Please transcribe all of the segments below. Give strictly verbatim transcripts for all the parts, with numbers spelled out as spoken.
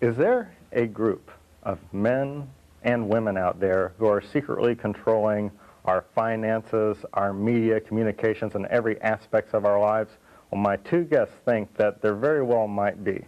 Is there a group of men and women out there who are secretly controlling our finances, our media, communications, and every aspect of our lives? Well, my two guests think that there very well might be.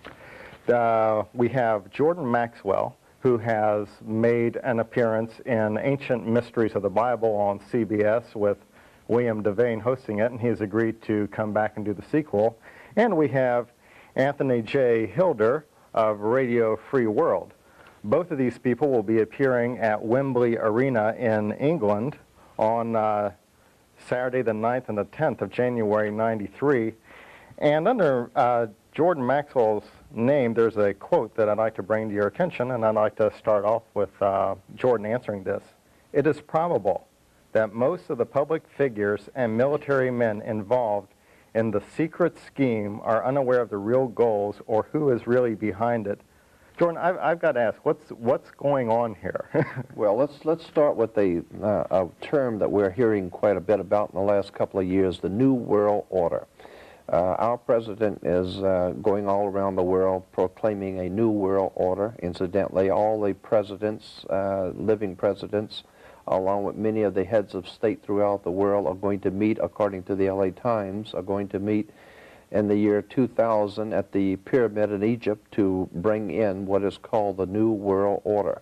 Uh, we have Jordan Maxwell, who has made an appearance in Ancient Mysteries of the Bible on C B S with William Devane hosting it, and he has agreed to come back and do the sequel. And we have Anthony J. Hilder of Radio Free World. Both of these people will be appearing at Wembley Arena in England on uh, Saturday the ninth and the tenth of January ninety-three. And under uh, Jordan Maxwell's name, there's a quote that I'd like to bring to your attention, and I'd like to start off with uh, Jordan answering this. It is probable that most of the public figures and military men involved in the secret scheme are unaware of the real goals or who is really behind it. Jordan, I've, I've got to ask, what's what's going on here? Well, let's let's start with a, uh, a term that we're hearing quite a bit about in the last couple of years: the New World Order. Uh, our president is uh, going all around the world proclaiming a New World Order. Incidentally, all the presidents, uh, living presidents, along with many of the heads of state throughout the world, are going to meet, according to the L A Times, are going to meet in the year two thousand at the pyramid in Egypt to bring in what is called the New World Order.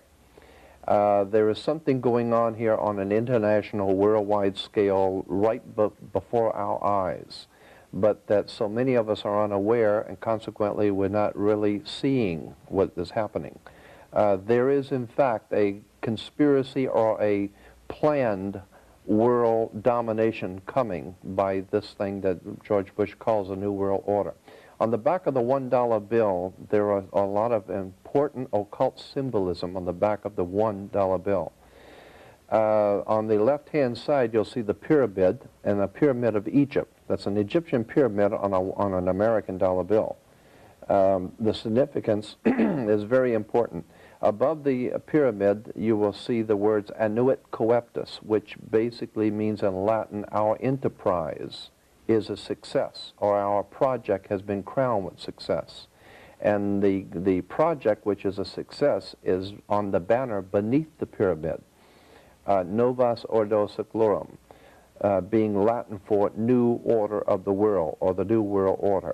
Uh, there is something going on here on an international, worldwide scale right be before our eyes, but that so many of us are unaware, and consequently we're not really seeing what is happening. Uh, there is, in fact, a conspiracy or a planned world domination coming by this thing that George Bush calls a New World Order. On the back of the one dollar bill, there are a lot of important occult symbolism on the back of the one dollar bill. Uh, on the left-hand side, you'll see the pyramid, and the pyramid of Egypt. That's an Egyptian pyramid on, a, on an American dollar bill. Um, the significance is very important. Above the pyramid, you will see the words Annuit Coeptus, which basically means in Latin, our enterprise is a success, or our project has been crowned with success. And the, the project, which is a success, is on the banner beneath the pyramid, uh, Novus Ordo Seclorum, uh, being Latin for New Order of the World, or the New World Order.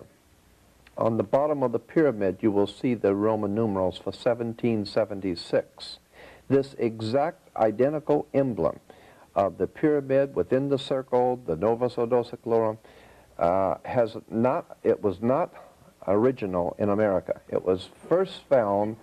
On the bottom of the pyramid, you will see the Roman numerals for seventeen seventy-six. This exact identical emblem of the pyramid within the circle, the Novus Ordo Seclorum, uh, has not, it was not original in America. It was first found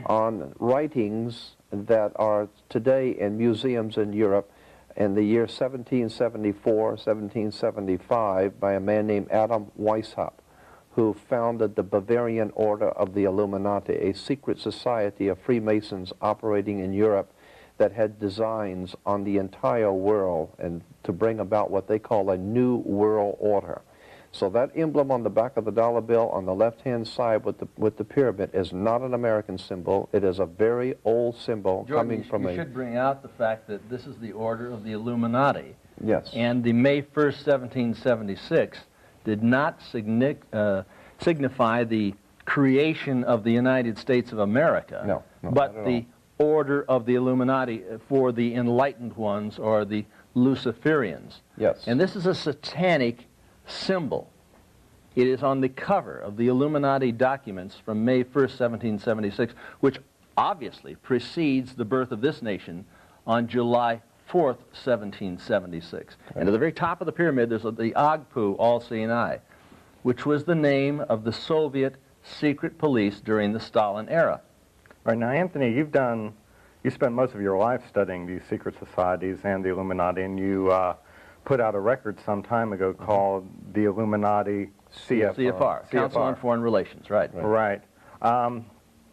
on writings that are today in museums in Europe in the year seventeen seventy-four, seventeen seventy-five by a man named Adam Weishaupt, who founded the Bavarian Order of the Illuminati, a secret society of Freemasons operating in Europe that had designs on the entire world and to bring about what they call a New World Order. So that emblem on the back of the dollar bill on the left-hand side with the, with the pyramid is not an American symbol. It is a very old symbol. Jordan, coming you, from you a... should bring out the fact that this is the Order of the Illuminati. Yes. And the May first, seventeen seventy-six did not signi uh, signify the creation of the United States of America, no, no, but the Order of the Illuminati for the enlightened ones, or the Luciferians. Yes. And this is a satanic symbol. It is on the cover of the Illuminati documents from May first, seventeen seventy-six, which obviously precedes the birth of this nation on July fourth, seventeen seventy-six. Right. And at the very top of the pyramid, there's a, the Agpu, all-seeing eye, which was the name of the Soviet secret police during the Stalin era. Right, now, Anthony, you've done, you spent most of your life studying these secret societies and the Illuminati, and you uh, put out a record some time ago called the Illuminati C F R. C F R, Council on Foreign Relations, right. Right. right. Um,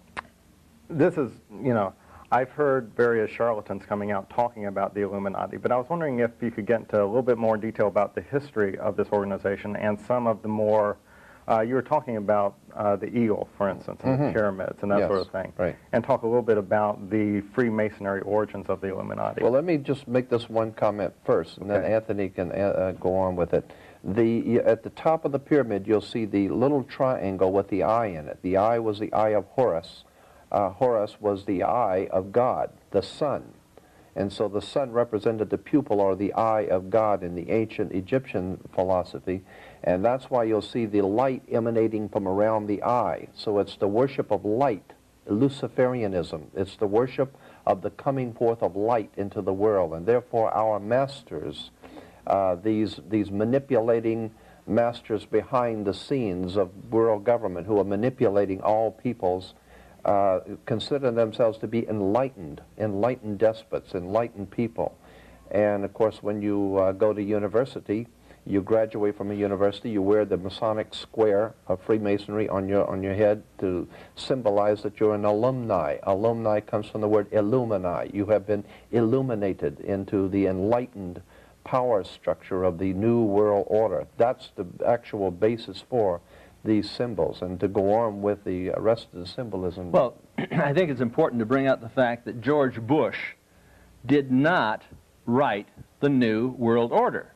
this is, you know, I've heard various charlatans coming out talking about the Illuminati, but I was wondering if you could get into a little bit more detail about the history of this organization and some of the more, uh, you were talking about uh, the eagle, for instance, and mm-hmm. the pyramids and that yes, sort of thing, right. and talk a little bit about the Freemasonry origins of the Illuminati. Well, let me just make this one comment first, and okay. then Anthony can uh, go on with it. The, at the top of the pyramid, you'll see the little triangle with the eye in it. The eye was the eye of Horus, uh, Horus was the eye of God, the sun. And so the sun represented the pupil or the eye of God in the ancient Egyptian philosophy. And that's why you'll see the light emanating from around the eye. So it's the worship of light, Luciferianism. It's the worship of the coming forth of light into the world. And therefore our masters, uh, these, these manipulating masters behind the scenes of world government who are manipulating all peoples, uh, consider themselves to be enlightened, enlightened despots, enlightened people. And of course when you uh, go to university, you graduate from a university, you wear the Masonic square of Freemasonry on your, on your head to symbolize that you're an alumni. Alumni comes from the word illumini. You have been illuminated into the enlightened power structure of the New World Order. That's the actual basis for these symbols. And to go on with the rest of the symbolism. Well, I think it's important to bring out the fact that George Bush did not write the New World Order.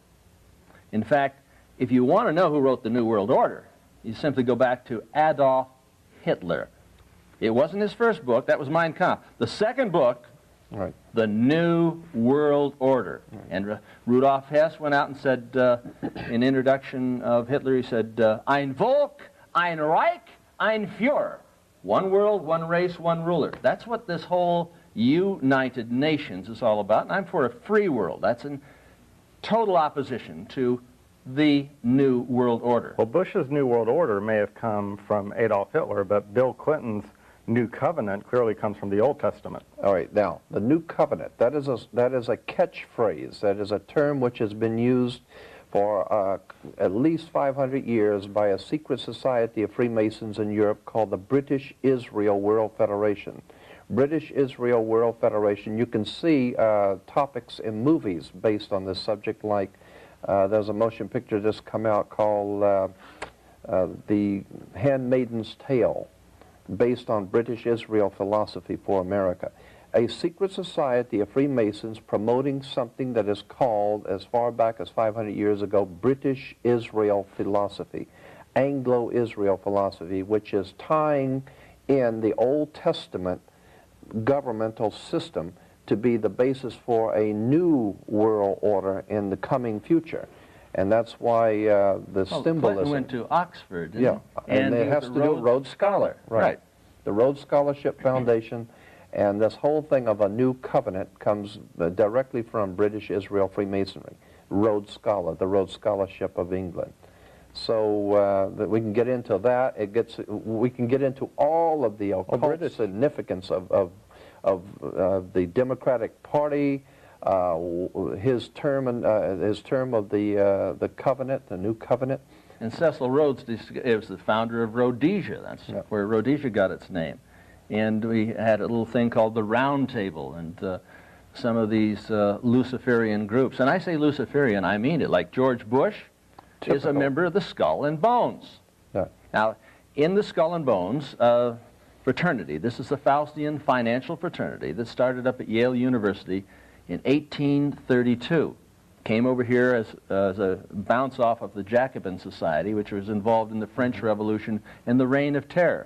In fact, if you want to know who wrote the New World Order, you simply go back to Adolf Hitler. It wasn't his first book, that was Mein Kampf. The second book, right, the New World Order. Right. And uh, Rudolf Hess went out and said, uh, in introduction of Hitler, he said, uh, Ein Volk, ein Reich, ein Führer. One world, one race, one ruler. That's what this whole United Nations is all about, and I'm for a free world. That's in total opposition to the New World Order. Well, Bush's New World Order may have come from Adolf Hitler, but Bill Clinton's New Covenant clearly comes from the Old Testament. All right, now, the New Covenant, that is a, that is a catchphrase. That is a term which has been used for uh, at least five hundred years by a secret society of Freemasons in Europe called the British Israel World Federation. British Israel World Federation. You can see uh, topics in movies based on this subject, like uh, there's a motion picture just come out called uh, uh, The Handmaiden's Tale, based on British Israel philosophy for America. A secret society of Freemasons promoting something that is called, as far back as five hundred years ago, British Israel philosophy, Anglo-Israel philosophy, which is tying in the Old Testament governmental system to be the basis for a new world order in the coming future. And that's why uh, the well, symbolism... Clinton went to Oxford, didn't yeah, he? and, and it has to do with Rhodes Scholar. Right. right. The Rhodes Scholarship Foundation, and this whole thing of a new covenant comes uh, directly from British Israel Freemasonry. Rhodes Scholar, the Rhodes Scholarship of England. So uh, that we can get into that. It gets. We can get into all of the occult oh, significance of of, of uh, the Democratic Party, uh, his term and uh, his term of the uh, the covenant, the new covenant. And Cecil Rhodes is the founder of Rhodesia. That's yeah. where Rhodesia got its name. And we had a little thing called the Round Table, and uh, some of these uh, Luciferian groups. And I say Luciferian, I mean it. Like George Bush Typical. is a member of the Skull and Bones. Yeah. Now, in the Skull and Bones uh, fraternity, this is the Faustian financial fraternity that started up at Yale University in eighteen thirty-two. Came over here as, uh, as a bounce off of the Jacobin Society, which was involved in the French Revolution and the Reign of Terror.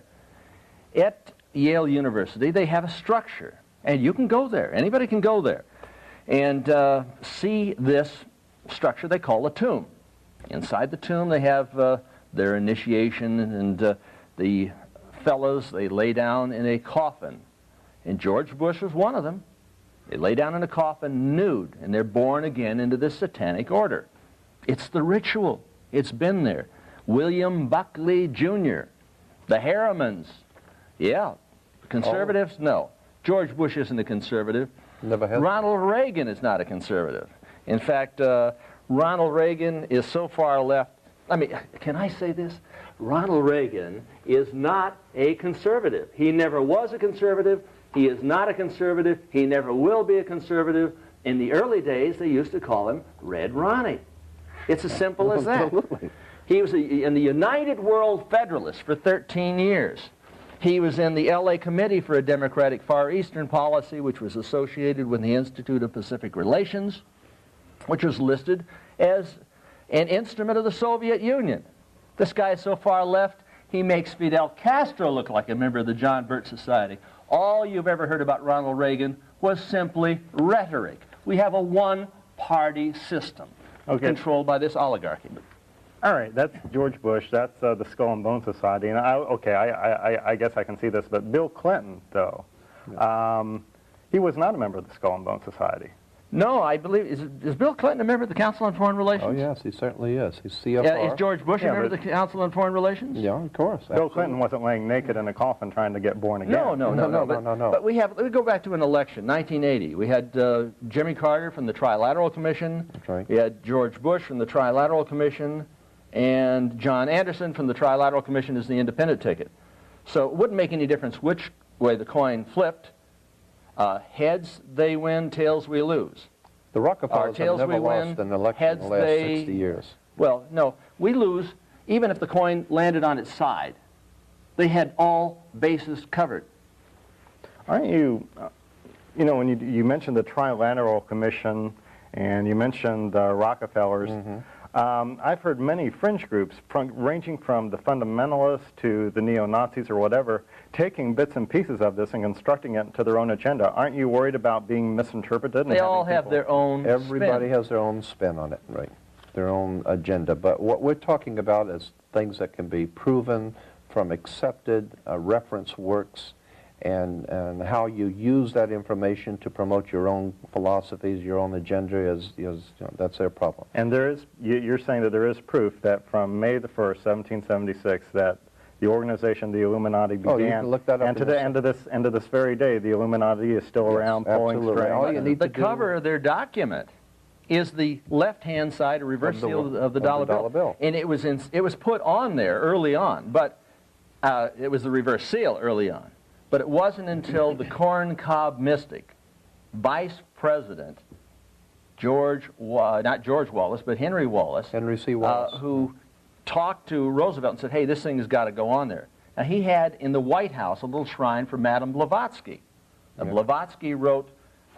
At Yale University, they have a structure, and you can go there. Anybody can go there and uh, see this structure they call a tomb. Inside the tomb, they have uh, their initiation, and uh, the fellows, they lay down in a coffin. And George Bush was one of them. They lay down in a coffin nude, and they're born again into this satanic order. It's the ritual. It's been there. William Buckley Junior, the Harrimans. Yeah. Conservatives? Oh. No. George Bush isn't a conservative. Never has. Ronald Reagan is not a conservative. In fact, uh, Ronald Reagan is so far left. I mean, can I say this? Ronald Reagan is not a conservative. He never was a conservative. He is not a conservative. He never will be a conservative. In the early days, they used to call him Red Ronnie. It's as simple as that. Absolutely. He was a, in the United World Federalists for thirteen years. He was in the L A Committee for a Democratic Far Eastern Policy, which was associated with the Institute of Pacific Relations, which was listed as an instrument of the Soviet Union. This guy is so far left, he makes Fidel Castro look like a member of the John Birch Society. all you've ever heard about Ronald Reagan was simply rhetoric. We have a one-party system Okay. controlled by this oligarchy. All right, that's George Bush. That's uh, the Skull and Bone Society. And I, okay, I, I, I guess I can see this. But Bill Clinton, though, um, he was not a member of the Skull and Bone Society. No, I believe, is, is Bill Clinton a member of the Council on Foreign Relations? Oh, yes, he certainly is. He's C F R. Yeah, is George Bush Yeah, a member of but- the Council on Foreign Relations? Yeah, of course. Bill absolutely. Clinton wasn't laying naked in a coffin trying to get born again. No, no, no, No, no, no, but, no, no, no. but we have, let me go back to an election, nineteen eighty. We had uh, Jimmy Carter from the Trilateral Commission. That's right. We had George Bush from the Trilateral Commission, and John Anderson from the Trilateral Commission as the independent ticket. So it wouldn't make any difference which way the coin flipped. Uh, heads, they win, tails, we lose. The Rockefellers tails have never we win, lost an election heads in the last they- sixty years. Well, no, we lose even if the coin landed on its side. They had all bases covered. Aren't you, uh, you know, when you, you mentioned the Trilateral Commission and you mentioned uh, Rockefellers, Mm-hmm. um, I've heard many fringe groups, from, ranging from the fundamentalists to the neo-Nazis or whatever, taking bits and pieces of this and constructing it into their own agenda. Aren't you worried about being misinterpreted? and They all having have people- their own Everybody spin. has their own spin on it, right? Their own agenda. But what we're talking about is things that can be proven from accepted uh, reference works, and, and how you use that information to promote your own philosophies, your own agenda, is, is you know, that's their problem. And there is, you- you're saying that there is proof that from May the first, seventeen seventy-six, that the organization, the Illuminati, began. Oh, you can look that up And to in the the- end of this, end of this very day, the Illuminati is still Yes, around pulling absolutely. strings. All you need The to do- cover of their document is the left-hand side, a reverse Of the- seal of the, of the dollar, dollar bill. And it was, in, it was put on there early on, but uh, it was the reverse seal early on. But it wasn't until the corn cob mystic, Vice President George, Wa- not George Wallace, but Henry Wallace, Henry C. Wallace. Uh, who talked to Roosevelt and said, hey, this thing has got to go on there. Now, he had in the White House a little shrine for Madame Blavatsky. Now, Yeah. Blavatsky wrote...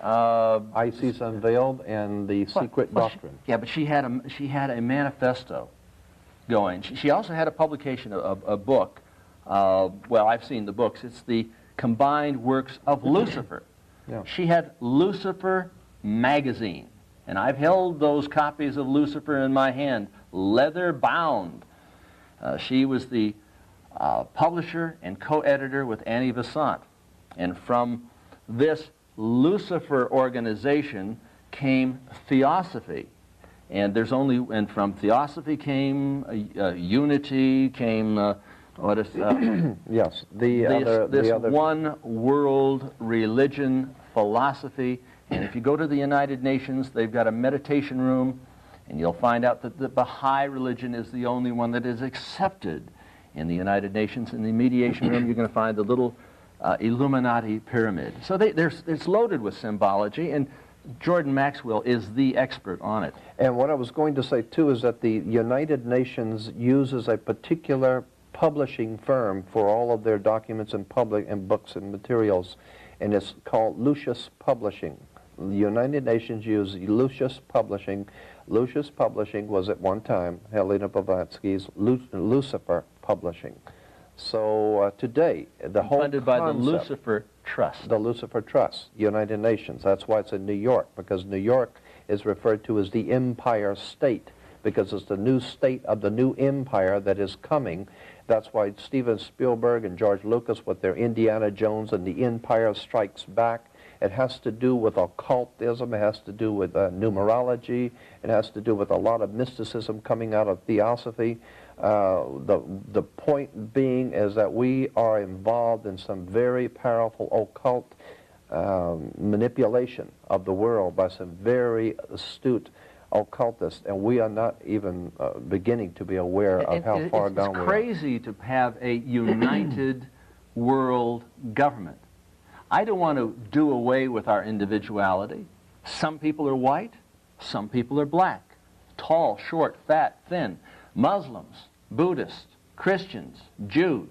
Uh, ISIS Unveiled and the well, Secret well, she- Doctrine. yeah, but she had a she had a manifesto going. She, she also had a publication, a, a book. Uh, well, I've seen the books. It's the combined works of Lucifer. Yeah. She had Lucifer magazine, and I've held those copies of Lucifer in my hand, leather bound. Uh, she was the uh, publisher and co-editor with Annie Besant, and from this Lucifer organization came Theosophy, and there's only and from Theosophy came uh, uh, Unity, came uh, what is uh, Yes, the this, other... this the other one world religion philosophy. And if you go to the United Nations, they've got a meditation room, and you'll find out that the Baha'i religion is the only one that is accepted in the United Nations. In the mediation room, you're going to find the little uh, Illuminati pyramid. So they, there's, it's loaded with symbology, and Jordan Maxwell is the expert on it. And what I was going to say, too, is that the United Nations uses a particular publishing firm for all of their documents and public and books and materials, and it's called Lucius Publishing. The United Nations use Lucius Publishing. Lucius Publishing was at one time Helena Blavatsky's Lu Lucifer Publishing. So uh, today, the whole Funded by the concept- Lucifer Trust. the Lucifer Trust, United Nations. That's why it's in New York, because New York is referred to as the Empire State, because it's the new state of the new empire that is coming. That's why Steven Spielberg and George Lucas with their Indiana Jones and the Empire Strikes Back, it has to do with occultism, it has to do with uh, numerology, it has to do with a lot of mysticism coming out of theosophy. Uh, the, the point being is that we are involved in some very powerful occult um, manipulation of the world by some very astute occultists, and we are not even uh, beginning to be aware of And how it- far it's, down it's we are. crazy to have a united world government. I don't want to do away with our individuality. Some people are white, some people are black, tall, short, fat, thin, Muslims, Buddhists, Christians, Jews.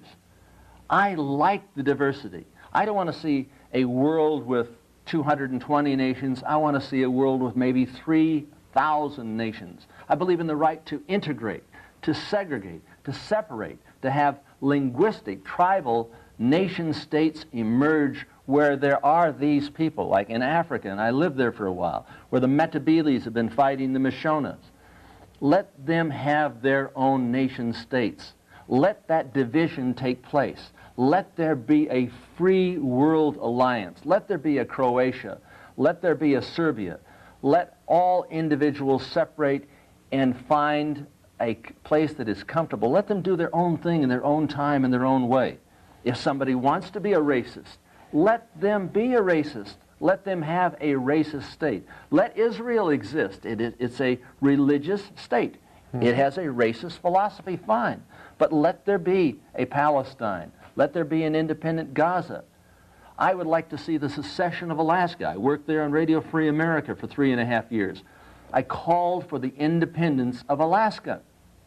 I like the diversity. I don't want to see a world with two hundred twenty nations. I want to see a world with maybe three thousand nations. I believe in the right to integrate, to segregate, to separate, to have linguistic, tribal nation states emerge where there are these people, like in Africa, and I lived there for a while, where the Metabeles have been fighting the Mishonas. Let them have their own nation states. Let that division take place. Let there be a free world alliance. Let there be a Croatia. Let there be a Serbia. Let all individuals separate and find a place that is comfortable. Let them do their own thing in their own time, in their own way. If somebody wants to be a racist, let them be a racist. Let them have a racist state. Let Israel exist. It, it, it's a religious state. Hmm. It has a racist philosophy, fine. But let there be a Palestine. Let there be an independent Gaza. I would like to see the secession of Alaska. I worked there on Radio Free America for three and a half years. I called for the independence of Alaska.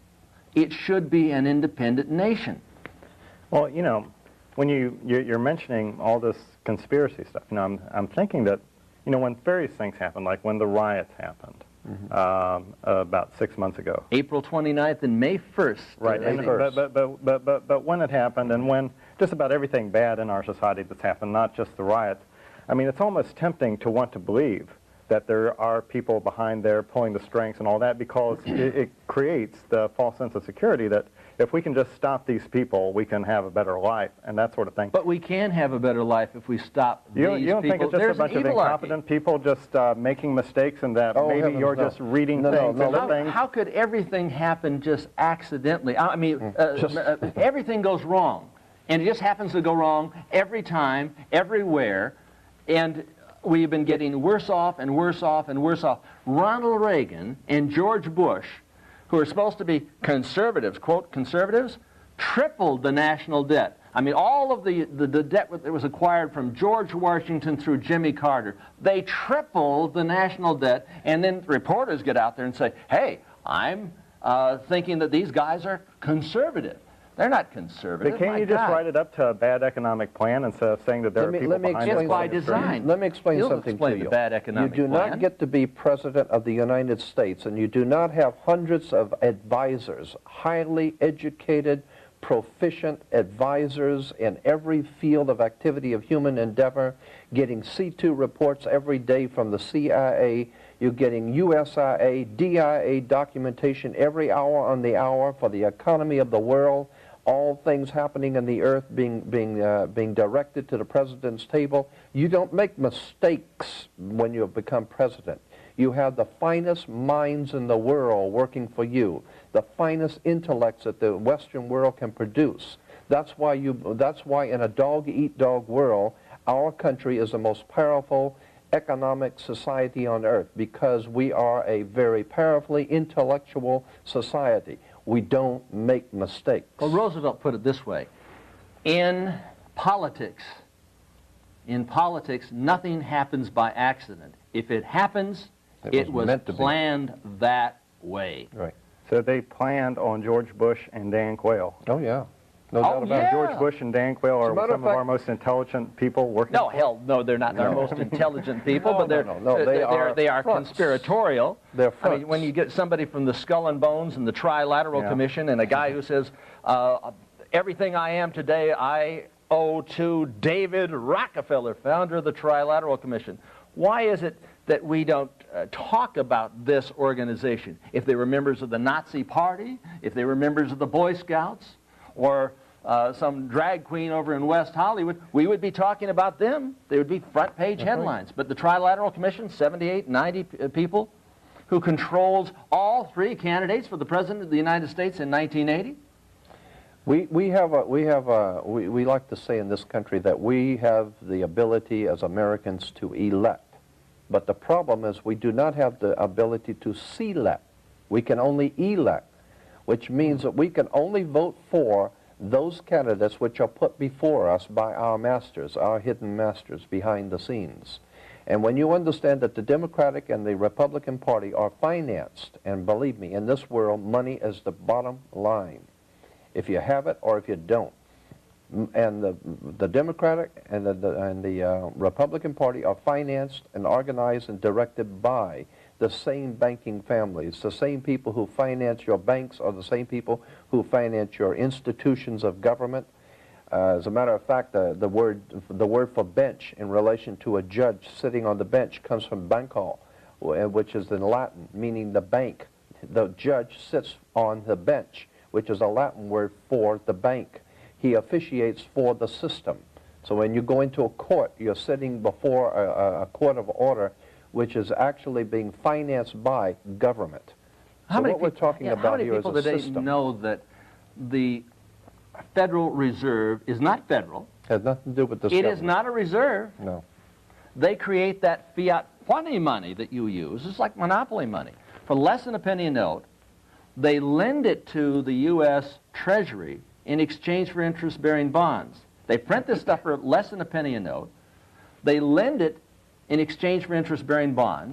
It should be an independent nation. Well, you know, when you, you're mentioning all this conspiracy stuff, you know, I'm, I'm thinking that, you know, when various things happen, like when the riots happened, mm-hmm. um, uh, about six months ago. April twenty-ninth and May first. Right, and, but, but, but, but, but, but when it happened and when just about everything bad in our society that's happened, not just the riots, I mean, it's almost tempting to want to believe that there are people behind there pulling the strings and all that, because it, it creates the false sense of security that if we can just stop these people, we can have a better life and that sort of thing. But we can have a better life if we stop you, these you don't people. think it's just There's a bunch of incompetent people just uh, making mistakes, and that oh, maybe heavens, you're no. just reading no, things no, into no. things? How could everything happen just accidentally? I mean, uh, Just- uh, everything goes wrong, and it just happens to go wrong every time, everywhere, and we've been getting worse off and worse off and worse off. Ronald Reagan and George Bush, who are supposed to be conservatives, quote, conservatives, tripled the national debt. I mean, all of the, the, the debt that was acquired from George Washington through Jimmy Carter, they tripled the national debt, and then reporters get out there and say, hey, I'm uh, thinking that these guys are conservative. They're not conservative. But can't My you just God. write it up to a bad economic plan instead of saying that there Let are me- people let me behind explain it? It's by pulling the strings? design. Let me explain You'll something explain to the you. bad economic you do plan. not get to be president of the United States, and you do not have hundreds of advisors, highly educated, proficient advisors in every field of activity of human endeavor, getting C two reports every day from the C I A. You're getting U S I A, D I A documentation every hour on the hour for the economy of the world. All things happening in the earth being being uh, being directed to the president's table. You don't make mistakes when you have become president. You have the finest minds in the world working for you, the finest intellects that the Western world can produce. That's why you. That's why in a dog-eat-dog world, our country is the most powerful economic society on earth, because we are a very powerfully intellectual society. We don't make mistakes. Well, Roosevelt put it this way. In politics, in politics, nothing happens by accident. If it happens, It it was was, meant to be. planned that way. Right. So they planned on George Bush and Dan Quayle. Oh, yeah. No Oh, doubt about yeah. it. George Bush and Dan Quayle As are a matter some of of fact- our most intelligent people working. No, hell, no, they're not our No. most intelligent people, No, but they're, no, no, no, they they're, are they are fronts. conspiratorial. They're I mean, fronts. when you get somebody from the Skull and Bones and the Trilateral Yeah. Commission, and a guy who says, uh, everything I am today I owe to David Rockefeller, founder of the Trilateral Commission. Why is it that we don't uh, talk about this organization? If they were members of the Nazi Party, if they were members of the Boy Scouts, or uh, some drag queen over in West Hollywood, we would be talking about them. They would be front page headlines. But the Trilateral Commission, seventy-eight, ninety p- people, who controls all three candidates for the President of the United States in nineteen eighty? We, we have a, we have a, we, we like to say in this country that we have the ability as Americans to elect. But the problem is we do not have the ability to select. We can only elect, which means that we can only vote for those candidates which are put before us by our masters, our hidden masters behind the scenes. And when you understand that the Democratic and the Republican Party are financed, and believe me, in this world, money is the bottom line. If you have it or if you don't. M- And the, the Democratic and the, the, and the uh, Republican Party are financed and organized and directed by the same banking families. The same people who finance your banks are the same people who finance your institutions of government. Uh, as a matter of fact, the, the, word, the word for bench in relation to a judge sitting on the bench comes from banco, which is in Latin, meaning the bank. The judge sits on the bench, which is a Latin word for the bank. He officiates for the system. So when you go into a court, you're sitting before a, a court of order, which is actually being financed by government. How so many what we're people, talking yeah, about here is How a many people system. today know that the Federal Reserve is not federal? Has nothing to do with this It government. is not a reserve. No. They create that fiat money money that you use. It's like monopoly money. For less than a penny a note, they lend it to the U S Treasury in exchange for interest-bearing bonds. They print this stuff for less than a penny a note. They lend it in exchange for interest-bearing bonds.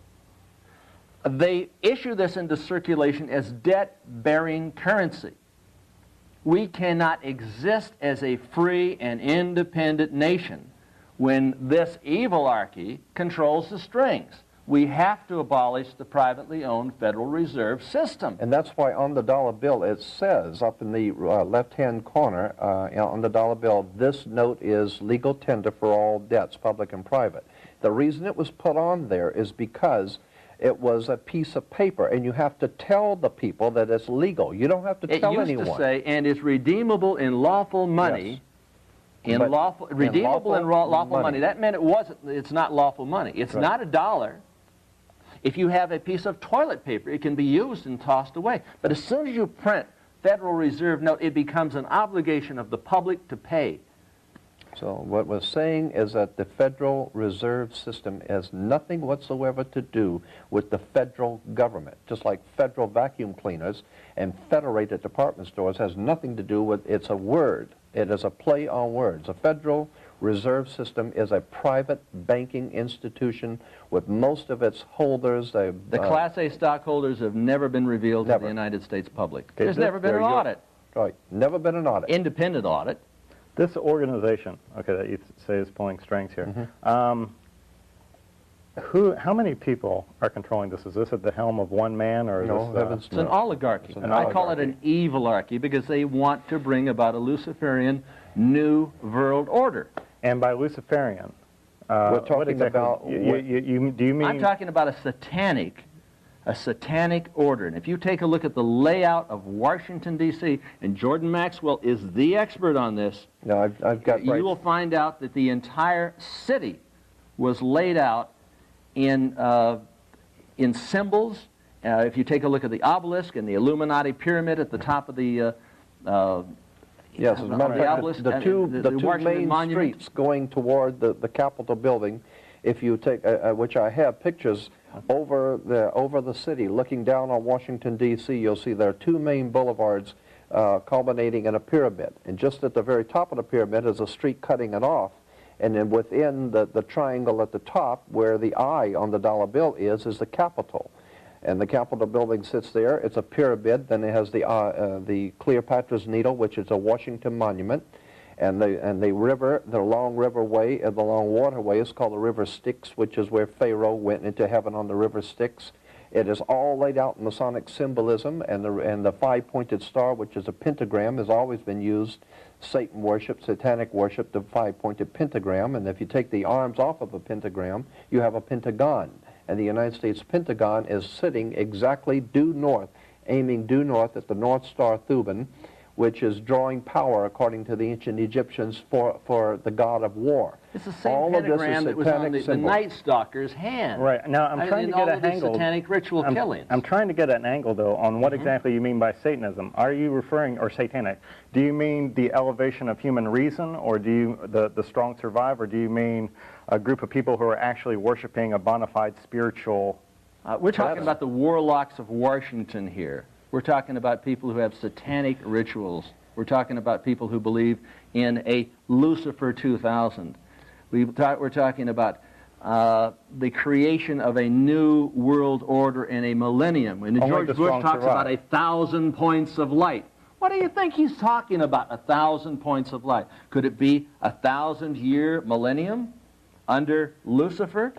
They issue this into circulation as debt-bearing currency. We cannot exist as a free and independent nation when this evilarchy controls the strings. We have to abolish the privately owned Federal Reserve System. And that's why on the dollar bill it says up in the uh, left-hand corner uh, on the dollar bill, this note is legal tender for all debts, public and private. The reason it was put on there is because it was a piece of paper, and you have to tell the people that it's legal. You don't have to It tell used anyone. to say, and is redeemable in lawful money. Yes. In But lawful, in redeemable in lawful lawful money. money. That meant it wasn't. It's not lawful money. It's Right. not a dollar. If you have a piece of toilet paper, it can be used and tossed away. But as soon as you print Federal Reserve note, it becomes an obligation of the public to pay. So what we're saying is that the Federal Reserve System has nothing whatsoever to do with the federal government, just like federal vacuum cleaners and federated department stores has nothing to do with, it's a word. It is a play on words. A Federal Reserve System is a private banking institution with most of its holders. They, The uh, Class A stockholders have never been revealed Never. to the United States public. Okay, There's this- never been there an you go. audit. Right, never been an audit. Independent audit. This organization, okay, that you say is pulling strings here, Mm-hmm. um, who, how many people are controlling this? Is this at the helm of one man, or is No, this... uh, heavens It's an no. oligarchy. It's an I call it an evilarchy because they want to bring about a Luciferian new world order. and by Luciferian, uh, We're what talking exactly, about You, what- you, you, do you mean... I'm talking about a satanic, a satanic order. And if you take a look at the layout of Washington, D C, and Jordan Maxwell is the expert on this, No, I've, I've got you right. will find out that the entire city was laid out in, uh, in symbols. Uh, if you take a look at the obelisk and the Illuminati pyramid at the top of the uh, uh, Yes, as a of matter of the fact, obelisk, the, the and two, the- the the two Washington main Monument. streets going toward the, the Capitol building, if you take, uh, uh, which I have pictures over the, over the city, looking down on Washington, D C, you'll see there are two main boulevards uh, culminating in a pyramid. And just at the very top of the pyramid is a street cutting it off. And then within the, the triangle at the top, where the eye on the dollar bill is, is the Capitol. And the Capitol building sits there. It's a pyramid. Then it has the, uh, uh, the Cleopatra's Needle, which is a Washington monument. And the, and the river, the long riverway, and the long waterway is called the River Styx, which is where Pharaoh went into heaven on the River Styx. It is all laid out in Masonic symbolism, and the, and the five-pointed star, which is a pentagram, has always been used. Satan worship, satanic worship, the five-pointed pentagram. And if you take the arms off of a pentagram, you have a pentagon. And the United States Pentagon is sitting exactly due north, aiming due north at the North Star Thuban, which is drawing power, according to the ancient Egyptians, for, for the god of war. It's the same All of this is pentagram that was on satanic the, the symbols. Night Stalker's hand. Right. Now, I'm I trying mean, to get all a of the angle... satanic ritual I'm, killings. I'm trying to get an angle, though, on what Mm-hmm. exactly you mean by Satanism. Are you referring, or satanic, do you mean the elevation of human reason, or do you, the, the strong survive, or do you mean a group of people who are actually worshiping a bona fide spiritual... Uh, we're talking That's- about the warlocks of Washington here. We're talking about people who have satanic rituals. We're talking about people who believe in a Lucifer two thousand. We talk, we're talking about uh, the creation of a new world order in a millennium. When Only George the Bush strong talks survive. about a thousand points of light, what do you think he's talking about, a thousand points of light? Could it be a thousand-year millennium under Lucifer?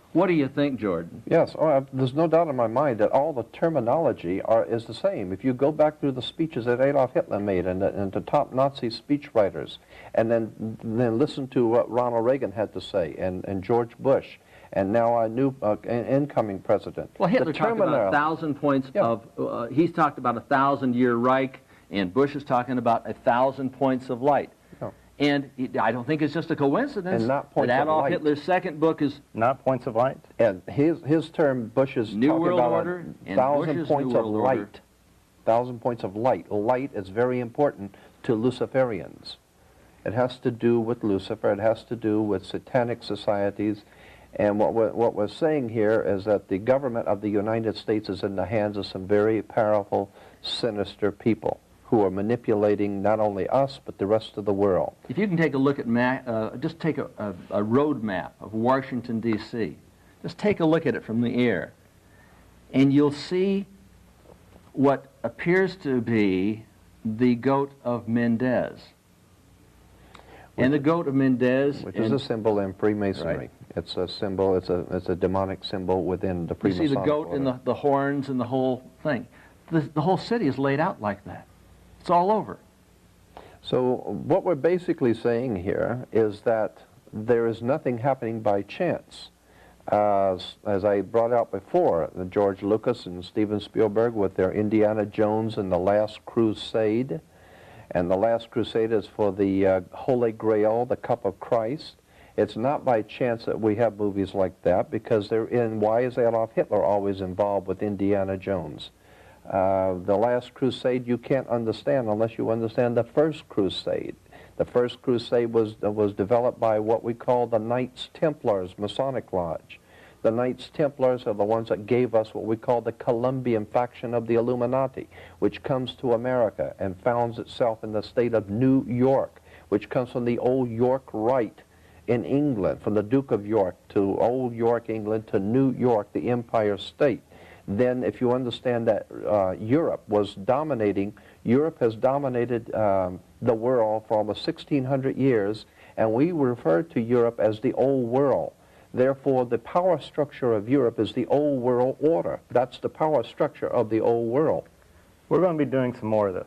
What do you think, Jordan? Yes, oh, uh, there's no doubt in my mind that all the terminology are, is the same. If you go back through the speeches that Adolf Hitler made and, the, and the top Nazi speechwriters, and then then listen to what Ronald Reagan had to say, and, and George Bush, and now our new uh, incoming president. Well, Hitler talked about a thousand points yeah. of, uh, he's talked about a thousand-year Reich, and Bush is talking about a thousand points of light. No. And I don't think it's just a coincidence And not points that of Adolf light. Hitler's second book is Not points of light? And his, his term, Bush is New talking World about Order a and thousand Bush's points New of World Order. light. Thousand points of light. Light is very important to Luciferians. It has to do with Lucifer. It has to do with satanic societies. And what we're, what we're saying here is that the government of the United States is in the hands of some very powerful, sinister people who are manipulating not only us, but the rest of the world. If you can take a look at, ma uh, just take a, a, a road map of Washington, D C Just take a look at it from the air, and you'll see what appears to be the goat of Mendez. Which, and the goat of Mendez... Which is a symbol in Freemasonry. Right. It's a symbol, it's a, it's a demonic symbol within the Freemasonic You see the goat order. and the, the horns and the whole thing. The, the whole city is laid out like that. It's all over. So what we're basically saying here is that there is nothing happening by chance. As, as I brought out before, George Lucas and Steven Spielberg with their Indiana Jones and the Last Crusade, and the Last Crusade is for the uh, Holy Grail, the Cup of Christ. It's not by chance that we have movies like that, because they're in. Why is Adolf Hitler always involved with Indiana Jones? Uh, the Last Crusade you can't understand unless you understand the First Crusade. The First Crusade was, uh, was developed by what we call the Knights Templars Masonic Lodge. The Knights Templars are the ones that gave us what we call the Columbian faction of the Illuminati, which comes to America and founds itself in the state of New York, which comes from the old York Rite in England, from the Duke of York to old York, England, to New York, the Empire State. Then if you understand that uh, Europe was dominating, Europe has dominated um, the world for almost sixteen hundred years, and we refer to Europe as the Old World. Therefore, the power structure of Europe is the Old World Order. That's the power structure of the Old World. We're going to be doing some more of this.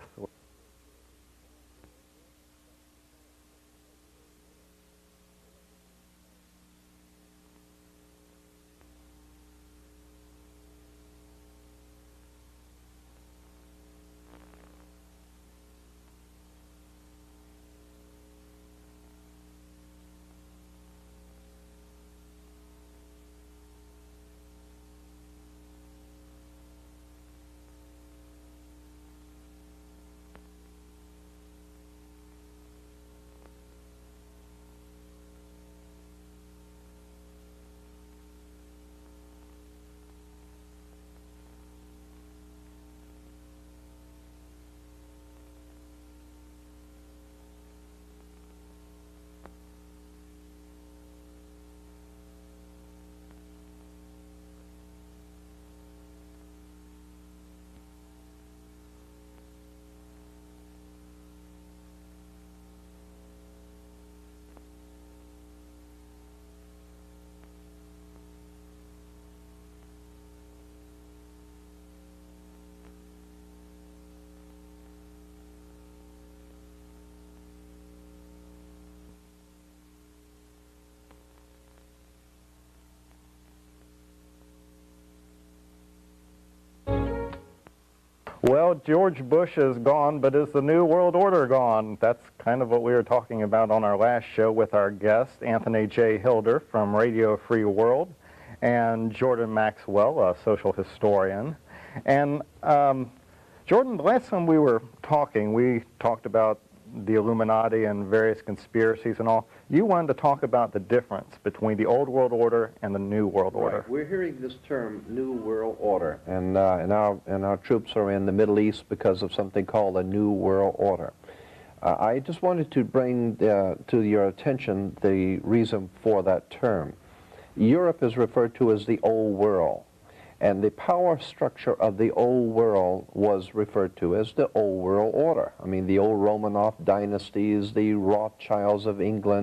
Well, George Bush is gone, but is the New World Order gone? That's kind of what we were talking about on our last show with our guest, Anthony J. Hilder from Radio Free World, and Jordan Maxwell, a social historian. And um, Jordan, the last time we were talking, we talked about the Illuminati and various conspiracies and all. You wanted to talk about the difference between the Old World Order and the New World Order. Right. We're hearing this term, New World Order, and, uh, and, our, and our troops are in the Middle East because of something called a New World Order. Uh, I just wanted to bring uh, to your attention the reason for that term. Europe is referred to as the Old World, and the power structure of the Old World was referred to as the Old World Order. I mean, the old Romanov dynasties, the Rothschilds of England,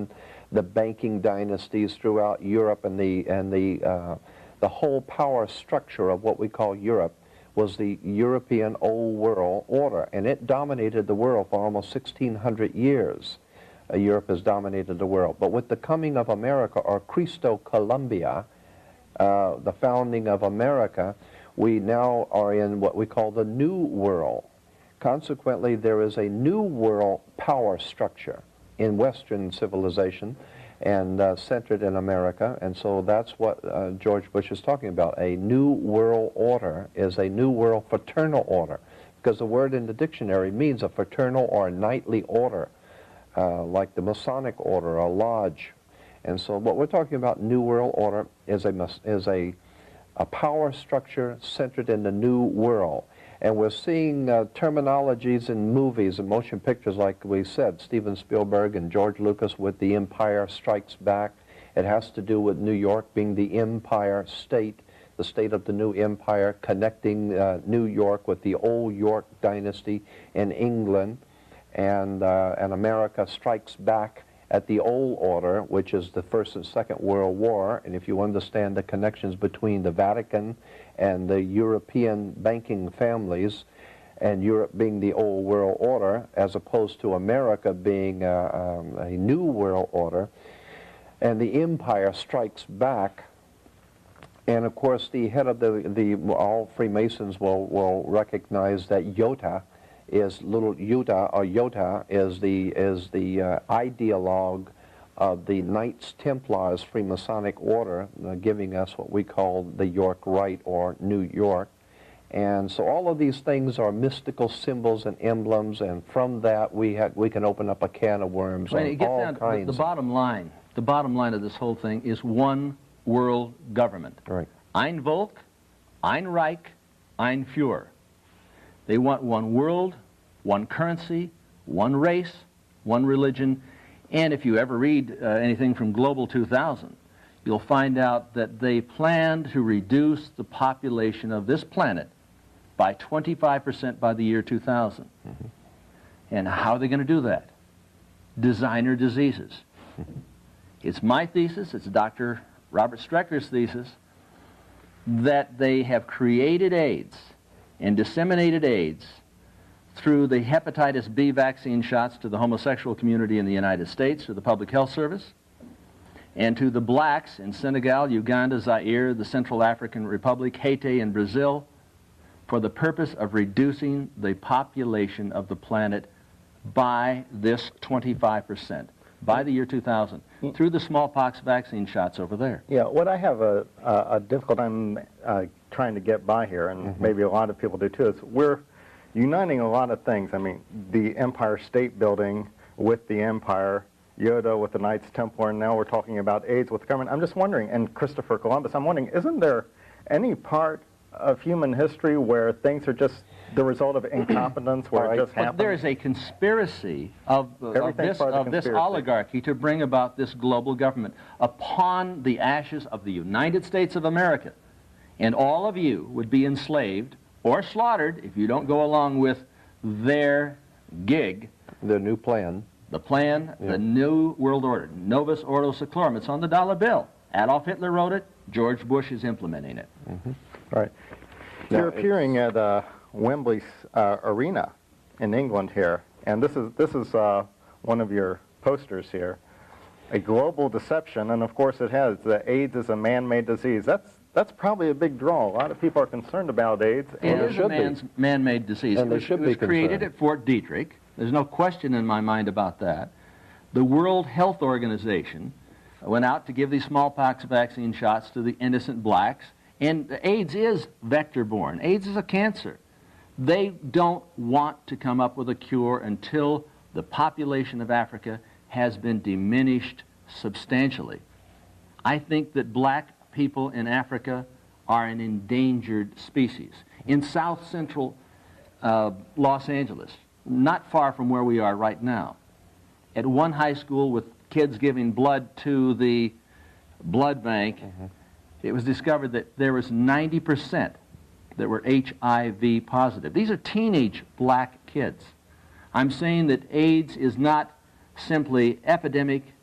the banking dynasties throughout Europe, and the, and the, uh, the whole power structure of what we call Europe was the European Old World Order, and it dominated the world for almost sixteen hundred years. Uh, Europe has dominated the world. But with the coming of America, or Cristo Columbia, uh, the founding of America, we now are in what we call the New World. Consequently, there is a new world power structure in Western civilization and uh, centered in America, and so that's what uh, George Bush is talking about. A new world order is a new world fraternal order, because the word in the dictionary means a fraternal or a knightly order, uh, like the Masonic order, a lodge. And so what we're talking about, new world order, is a, is a, a power structure centered in the new world. And we're seeing uh, terminologies in movies and motion pictures, like we said, Steven Spielberg and George Lucas with The Empire Strikes Back. It has to do with New York being the empire state, the state of the new empire, connecting uh, New York with the old York dynasty in England. And, uh, and America strikes back at the old order, which is the First and Second World War. And if you understand the connections between the Vatican and the European banking families, and Europe being the old world order, as opposed to America being uh, um, a new world order, and the empire strikes back. And of course, the head of the, the all Freemasons will, will recognize that Iota is little Utah, or Iota is the, is the uh, ideologue of the Knights Templars Freemasonic order, uh, giving us what we call the York Rite, or New York. And so all of these things are mystical symbols and emblems, and from that we, ha we can open up a can of worms When on it gets all down to kinds. the, the bottom line, the bottom line of this whole thing is one world government. Right. Ein Volk, ein Reich, ein Führer. They want one world, one currency, one race, one religion. And if you ever read uh, anything from Global two thousand, you'll find out that they plan to reduce the population of this planet by twenty-five percent by the year two thousand. Mm-hmm. And how are they going to do that? Designer diseases. Mm-hmm. It's my thesis, it's Doctor Robert Strecker's thesis, that they have created AIDS and disseminated AIDS through the hepatitis B vaccine shots to the homosexual community in the United States, to the Public Health Service, and to the blacks in Senegal, Uganda, Zaire, the Central African Republic, Haiti, and Brazil, for the purpose of reducing the population of the planet by this twenty-five percent, by the year two thousand, through the smallpox vaccine shots over there. Yeah, what I have a, a, a difficult time uh, trying to get by here, and mm-hmm. maybe a lot of people do too, is we're uniting a lot of things. I mean, the Empire State Building with the Empire, Yoda with the Knights Templar, and now we're talking about AIDS with the government. I'm just wondering, and Christopher Columbus, I'm wondering, isn't there any part of human history where things are just the result of incompetence, where right. it just But happens? there is a conspiracy of, of, this, part of, of this conspiracy. oligarchy to bring about this global government upon the ashes of the United States of America. And all of you would be enslaved or slaughtered if you don't go along with their gig. The new plan. The plan, yeah. the New World Order, Novus Ordo Seclorum. It's on the dollar bill. Adolf Hitler wrote it. George Bush is implementing it. Mm-hmm. Right. Now, You're appearing at uh, Wembley uh, Arena in England here, and this is this is uh, one of your posters here. A global deception, and of course it has. The AIDS is a man-made disease. That's that's probably a big draw. A lot of people are concerned about AIDS. It and is a man's man-made disease. And it they was, should it was be created concerned. at Fort Detrick. There's no question in my mind about that. The World Health Organization went out to give these smallpox vaccine shots to the innocent blacks. And AIDS is vector-borne. AIDS is a cancer. They don't want to come up with a cure until the population of Africa has been diminished substantially. I think that black people in Africa are an endangered species. In south central uh, Los Angeles, not far from where we are right now, at one high school with kids giving blood to the blood bank, mm-hmm. it was discovered that there was ninety percent that were H I V positive. These are teenage black kids. I'm saying that AIDS is not simply epidemic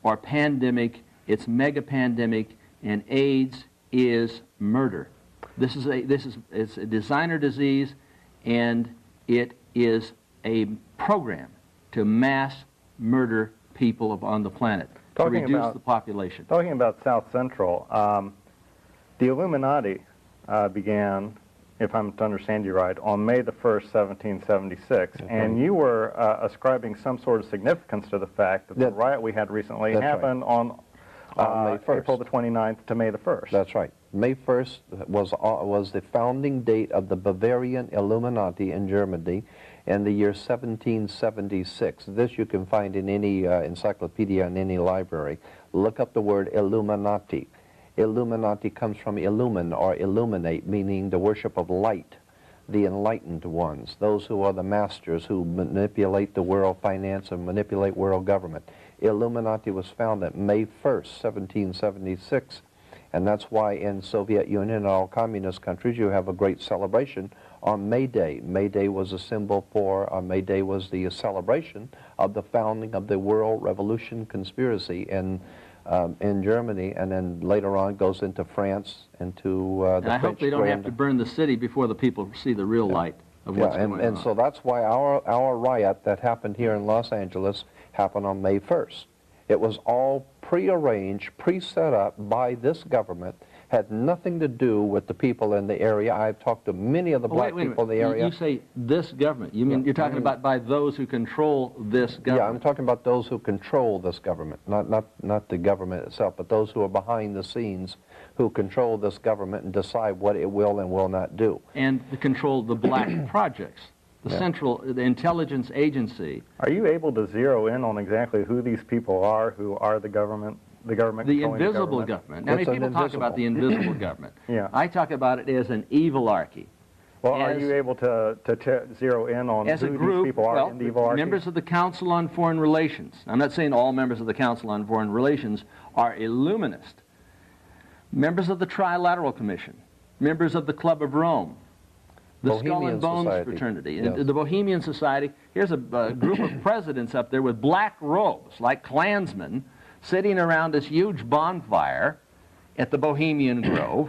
or pandemic. It's mega-pandemic, and AIDS is murder. This is a this is it's a designer disease, and it is a program to mass murder people on the planet, Talking to reduce about- the population. Talking about South Central, um, the Illuminati uh, began, if I'm to understand you right, on May the first, seventeen seventy-six, That's and right. you were uh, ascribing some sort of significance to the fact that, That- the riot we had recently that's right. happened on, uh, On May first. April the twenty-ninth to May the first. That's right. May first was, uh, was the founding date of the Bavarian Illuminati in Germany in the year seventeen seventy-six. This you can find in any uh, encyclopedia in any library. Look up the word Illuminati. Illuminati comes from illumine or illuminate, meaning the worship of light, the enlightened ones, those who are the masters who manipulate the world finance and manipulate world government. Illuminati was founded May first, seventeen seventy-six, and that's why in Soviet Union and all communist countries you have a great celebration on May Day. May Day was a symbol for, uh, May Day was the celebration of the founding of the World Revolution Conspiracy in um, in Germany, and then later on goes into France, into uh, the And I French hope they don't have Grand- to burn the city before the people see the real light of Yeah, what's and, going and on. so that's why our, our riot that happened here in Los Angeles happened on May first. It was all prearranged, pre-set up by this government, had nothing to do with the people in the area. I've talked to many of the Oh, black wait, wait a people in the minute. You- area. You say this government. You mean Yeah, you're talking I mean- about by those who control this government? Yeah, I'm talking about those who control this government, not, not, not the government itself, but those who are behind the scenes who control this government and decide what it will and will not do. And to control the black projects, the Yeah. central, the intelligence agency, Are you able to zero in on exactly who these people are, who are the government, the government the controlling invisible the government. Now, It's many an people talk about the invisible. invisible government. Yeah. I talk about it as an evilarchy. Well, are As- you able to, to t zero in on As who a group, these people are well, in the evilarchy? members of the Council on Foreign Relations. I'm not saying all members of the Council on Foreign Relations are illuminist. Members of the Trilateral Commission, members of the Club of Rome, the Skull Bohemian and Bones Society. Fraternity, Yes. and the Bohemian Society. Here's a, a group of presidents up there with black robes, like Klansmen, sitting around this huge bonfire at the Bohemian Grove,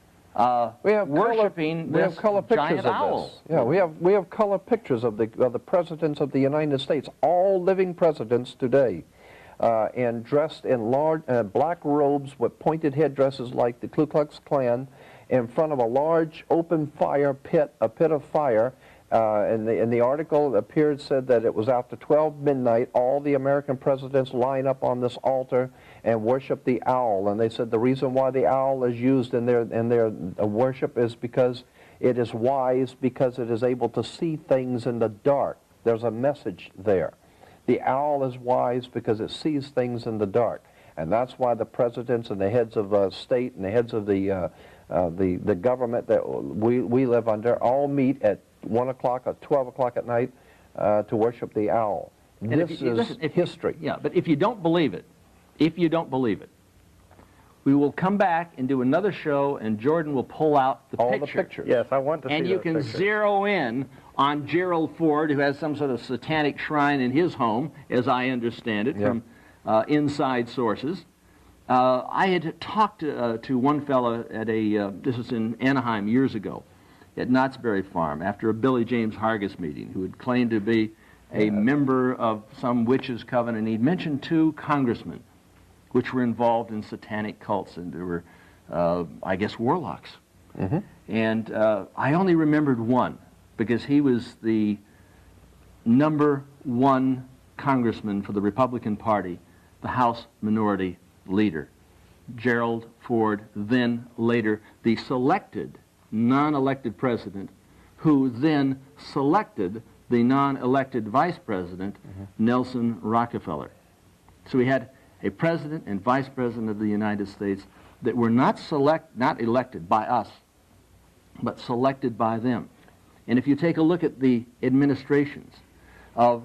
uh, We have worshiping color, we have this color pictures giant of owl. this. Yeah, we have we have color pictures of the of the presidents of the United States, all living presidents today, uh, and dressed in large uh, black robes with pointed headdresses like the Ku Klux Klan, in front of a large open fire pit, a pit of fire. Uh, and the, in the article, it appeared, said that it was after twelve midnight, all the American presidents line up on this altar and worship the owl. And they said the reason why the owl is used in their, in their uh, worship is because it is wise, because it is able to see things in the dark. There's a message there. The owl is wise because it sees things in the dark. And that's why the presidents and the heads of uh, state and the heads of the, uh, uh, the, the government that we, we live under all meet at one o'clock or twelve o'clock at night uh, to worship the owl. And This if you- is listen, if you- history. Yeah, but if you don't believe it, if you don't believe it, we will come back and do another show, and Jordan will pull out the All the picture. pictures. Yes, I want to see And you those can pictures. zero in on Gerald Ford, who has some sort of satanic shrine in his home, as I understand it, Yeah. from uh, inside sources. Uh, I had talked to, uh, to one fellow at a, uh, this was in Anaheim years ago, at Knott's Berry Farm, after a Billy James Hargis meeting, who had claimed to be a member of some witches' coven, and he'd mentioned two congressmen which were involved in satanic cults, and they were, uh, I guess, warlocks. Mm-hmm. And uh, I only remembered one, because he was the number one congressman for the Republican Party, the House Minority Leader, Gerald Ford, then later the selected, non-elected president, who then selected the non-elected vice president, mm-hmm. Nelson Rockefeller. So we had a president and vice president of the United States that were not select, not elected by us, but selected by them. And if you take a look at the administrations of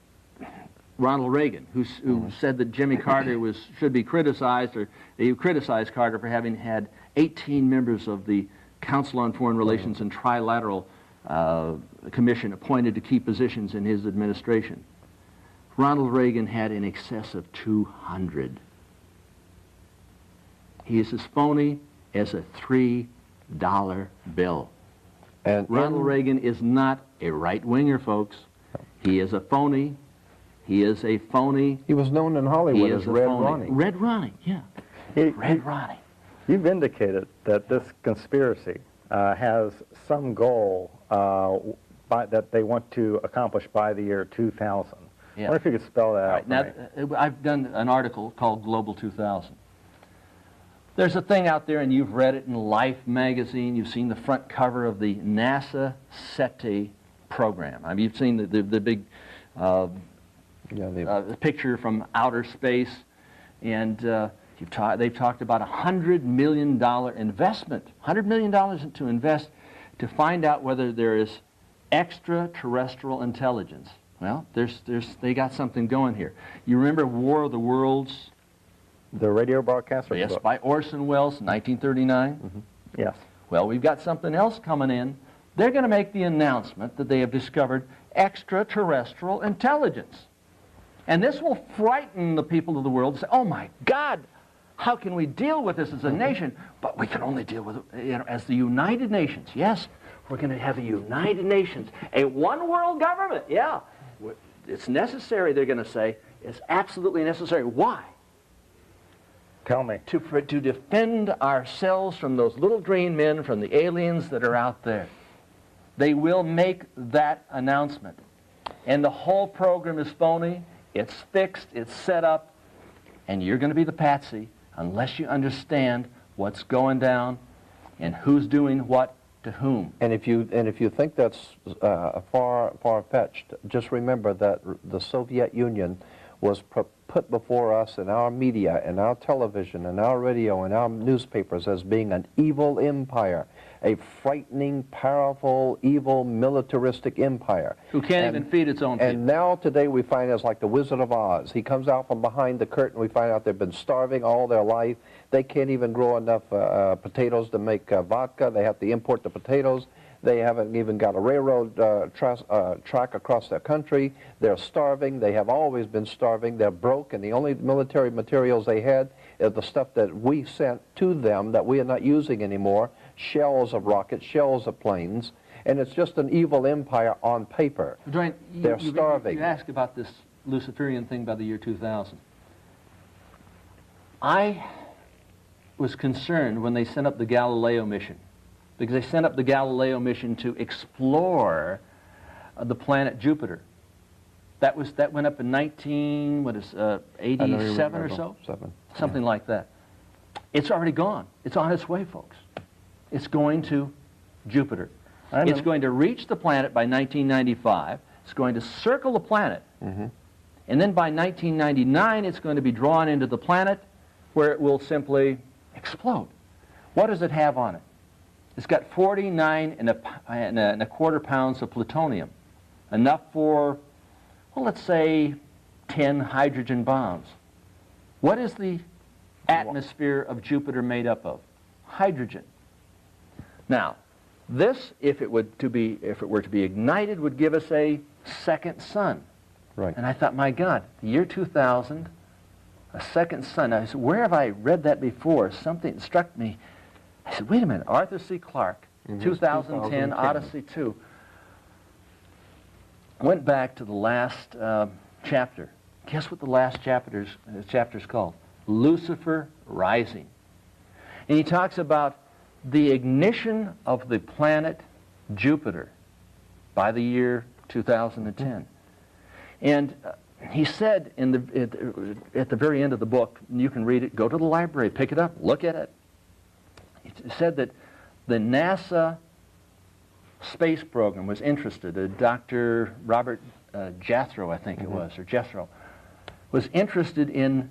Ronald Reagan, who, who mm-hmm. said that Jimmy Carter was should be criticized, or he criticized Carter for having had eighteen members of the Council on Foreign Relations mm-hmm. and Trilateral uh, Commission appointed to key positions in his administration. Ronald Reagan had in excess of two hundred. He is as phony as a three dollar bill. And Ronald in, Reagan is not a right-winger, folks. He is a phony. He is a phony. he was known in Hollywood He as is a Red phony. Ronnie. Red Ronnie, yeah. He- Red he- Ronnie. You've indicated that this conspiracy uh, has some goal uh, by, that they want to accomplish by the year two thousand. Yeah. I wonder if you could spell that out Right, for now, me. uh, I've done an article called Global two thousand. There's a thing out there, and you've read it in Life magazine. You've seen the front cover of the NASA SETI program. I mean, you've seen the, the, the big uh, Yeah, they, uh, picture from outer space, and uh, you've ta they've talked about a one hundred million dollar investment, one hundred million dollars to invest to find out whether there is extraterrestrial intelligence. Well, there's, there's, they got something going here. You remember War of the Worlds? The radio broadcaster? Yes, book. by Orson Welles, nineteen thirty-nine. Mm-hmm. Yes. Well, we've got something else coming in. They're going to make the announcement that they have discovered extraterrestrial intelligence. And this will frighten the people of the world and say, oh my God, how can we deal with this as a nation? But we can only deal with it, you know, as the United Nations. Yes, we're going to have a United Nations, a one world government. Yeah, it's necessary, they're going to say. It's absolutely necessary. Why? Tell me. To, to defend ourselves from those little green men, from the aliens that are out there. They will make that announcement. And the whole program is phony. It's fixed. It's set up. And you're going to be the patsy unless you understand what's going down and who's doing what to whom. and if you and if you think that's uh, far far-fetched, just remember that r- the Soviet Union was pr- put before us in our media, in our television, in our radio, in our newspapers as being an evil empire, a frightening, powerful, evil, militaristic empire. Who can't And- even feed its own people. And now today we find it's like the Wizard of Oz. He comes out from behind the curtain. We find out they've been starving all their life. They can't even grow enough uh, uh, potatoes to make uh, vodka. They have to import the potatoes. They haven't even got a railroad uh, tra- uh, track across their country. They're starving. They have always been starving. They're broke, and the only military materials they had is the stuff that we sent to them that we are not using anymore, shells of rockets, shells of planes, and it's just an evil empire on paper. Dwayne, you, They're you, starving. You asked about this Luciferian thing by the year two thousand. I was concerned when they sent up the Galileo mission, because they sent up the Galileo mission to explore uh, the planet Jupiter. That was that went up in nineteen what is uh, eighty-seven or so, Seven. something like that. It's already gone. It's on its way, folks. It's going to Jupiter. I know. It's going to reach the planet by nineteen ninety-five. It's going to circle the planet. Mm-hmm. And then by nineteen ninety-nine, it's going to be drawn into the planet where it will simply explode. What does it have on it? It's got forty-nine and a, and a, and a quarter pounds of plutonium, enough for, well, let's say ten hydrogen bombs. What is the atmosphere of Jupiter made up of? Hydrogen. Now, this, if it would to be, if it were to be ignited, would give us a second sun. Right. And I thought, my God, the year two thousand, a second sun. I said, where have I read that before? Something struck me. I said, wait a minute, Arthur C. Clarke, Mhm. two thousand ten, two thousand ten. Odyssey two. Went back to the last uh, chapter. Guess what the last chapter's, uh, chapter's called? Lucifer Rising. And he talks about the ignition of the planet Jupiter by the year two thousand ten. And uh, he said in the, at, at the very end of the book, and you can read it, go to the library, pick it up, look at it. He said that the NASA space program was interested, uh, Doctor Robert uh, Jethro, I think Mm-hmm. it was, or Jethro, was interested in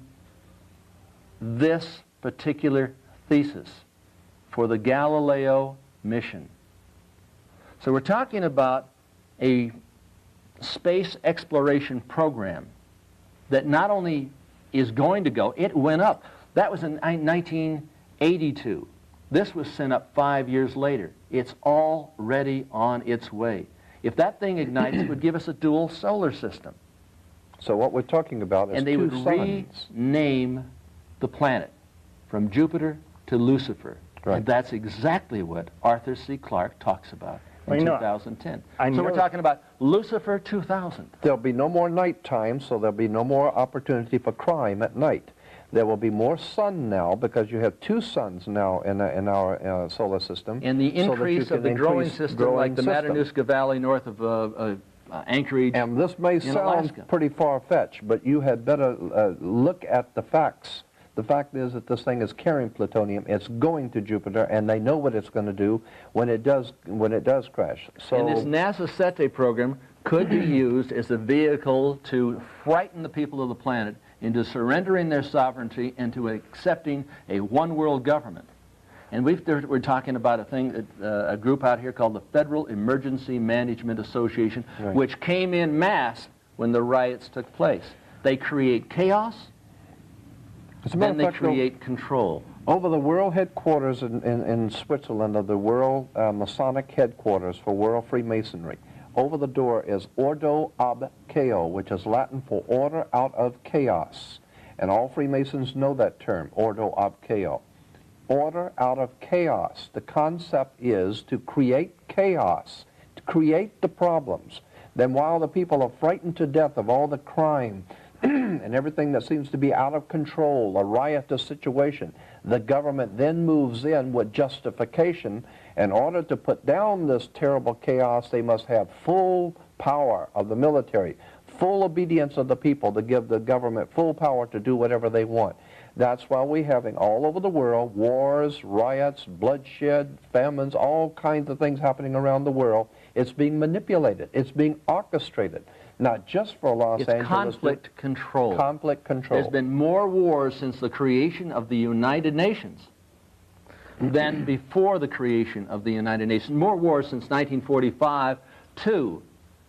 this particular thesis for the Galileo mission. So we're talking about a space exploration program that not only is going to go, it went up. That was in nineteen eighty-two. This was sent up five years later. It's already on its way. If that thing ignites, it would give us a dual solar system. So what we're talking about is and they two would suns. rename the planet from Jupiter to Lucifer. Right. And that's exactly what Arthur C. Clarke talks about in Well, you know, two thousand ten. I So we're know- talking about Lucifer two thousand. There'll be no more nighttime, so there'll be no more opportunity for crime at night. There will be more sun now because you have two suns now in, uh, in our uh, solar system. And the so that you increase can of the growing increase system, growing like the system. Matanuska Valley north of uh, uh, uh, Anchorage. And this may in sound Alaska. pretty far-fetched, but you had better uh, look at the facts. The fact is that this thing is carrying plutonium. It's going to Jupiter, and they know what it's going to do when it does when it does crash. So And this NASA SETE program could be used as a vehicle to frighten the people of the planet into surrendering their sovereignty and to accepting a one-world government. And we've, we're talking about a thing, that, uh, a group out here called the Federal Emergency Management Association, Right. which came in mass when the riots took place. They create chaos, as a matter then of they fact, though, create control. over the world headquarters in, in, in Switzerland of the World uh, Masonic Headquarters for World Freemasonry, over the door is Ordo ab Chao, which is Latin for order out of chaos. And all Freemasons know that term, Ordo ab Chao. Order out of chaos. The concept is to create chaos, to create the problems. Then while the people are frightened to death of all the crime and everything that seems to be out of control, a riotous situation, the government then moves in with justification. In order to put down this terrible chaos, they must have full power of the military, full obedience of the people to give the government full power to do whatever they want. That's why we're having all over the world wars, riots, bloodshed, famines, all kinds of things happening around the world. It's being manipulated. It's being orchestrated, not just for Los It's Angeles. conflict control. Conflict control. There's been more wars since the creation of the United Nations than before the creation of the United Nations. More wars since nineteen forty-five to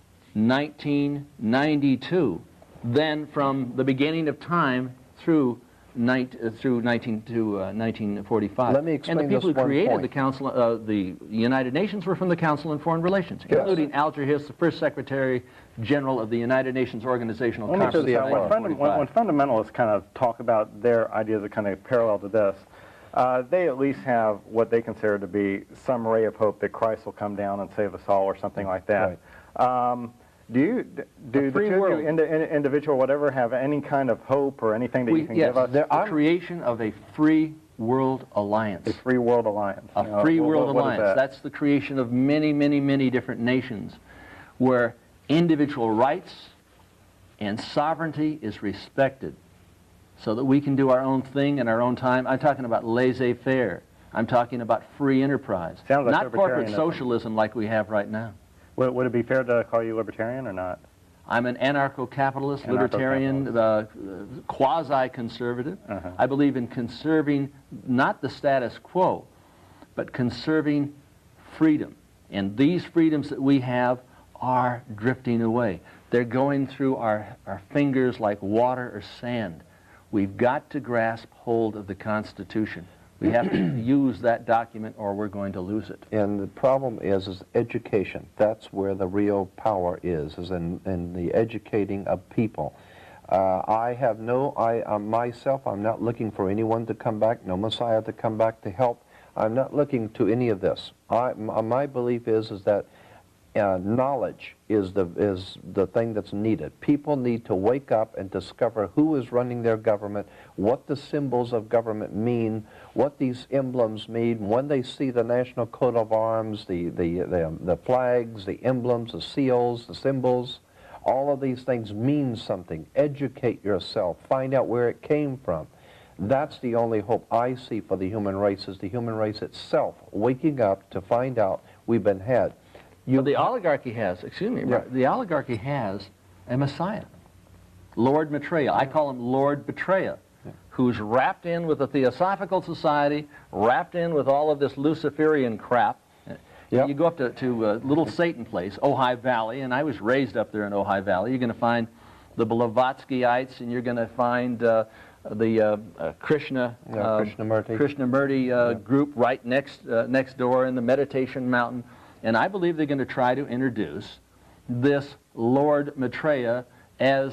nineteen ninety-two than from the beginning of time through Night, uh, through nineteen to uh, nineteen forty-five. Let me explain and the people this who one created point. the Council, uh, the United Nations, were from the Council on Foreign Relations, Yes. including Alger Hiss, the first Secretary General of the United Nations Organizational Let me Conference. just in say, when, funda- when, when fundamentalists kind of talk about their ideas that kind of parallel to this, uh, they at least have what they consider to be some ray of hope that Christ will come down and save us all or something like that. Right. Um, do you, do the free two of world. you, indi- in- individual, whatever, have any kind of hope or anything that We, you can yes, give us? the creation of a free world alliance. A free world alliance. A Uh, free what- world what- what is alliance. that? That's the creation of many, many, many different nations where individual rights and sovereignty is respected so that we can do our own thing in our own time. I'm talking about laissez-faire. I'm talking about free enterprise. Sounds like not corporate libertarianism. socialism like we have right now. Would, would it be fair to call you libertarian or not? I'm an anarcho-capitalist, libertarian, uh, quasi-conservative. Uh-huh. I believe in conserving not the status quo, but conserving freedom. And these freedoms that we have are drifting away. They're going through our, our fingers like water or sand. We've got to grasp hold of the Constitution. We have to use that document or we're going to lose it. And the problem is, is education. That's where the real power is, is in, in the educating of people. Uh, I have no, I uh, myself, I'm not looking for anyone to come back, no Messiah to come back to help. I'm not looking to any of this. I, my, my belief is, is that uh, knowledge is the, is the thing that's needed. People need to wake up and discover who is running their government, what the symbols of government mean, what these emblems mean. When they see the national coat of arms, the, the, the, the flags, the emblems, the seals, the symbols, all of these things mean something. Educate yourself. Find out where it came from. That's the only hope I see for the human race, is the human race itself waking up to find out we've been had. You, But the oligarchy has, excuse me, Yeah. the oligarchy has a Messiah, Lord Maitreya. I call him Lord Betraya, yeah. who's wrapped in with the Theosophical Society, wrapped in with all of this Luciferian crap. Yep. You go up to, to a little Satan place, Ojai Valley, and I was raised up there in Ojai Valley. You're going to find the Blavatskyites, and you're going to find uh, the uh, uh, Krishna, Yeah, uh, Krishnamurti. Krishnamurti uh, Yeah. group right next, uh, next door in the Meditation Mountain. And I believe they're going to try to introduce this Lord Maitreya as